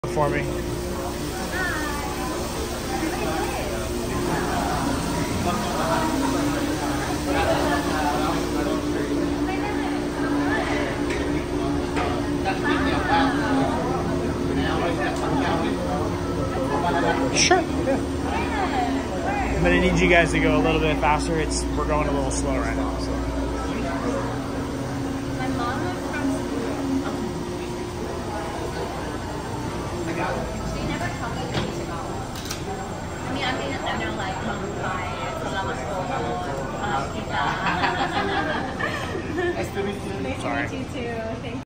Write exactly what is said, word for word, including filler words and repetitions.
For me. Sure. Yeah. I'm gonna need you guys to go a little bit faster. It's we're going a little slow right now. So. My mom was from school. She never told me to Tagalog. I mean, I mean, I know like, um, five.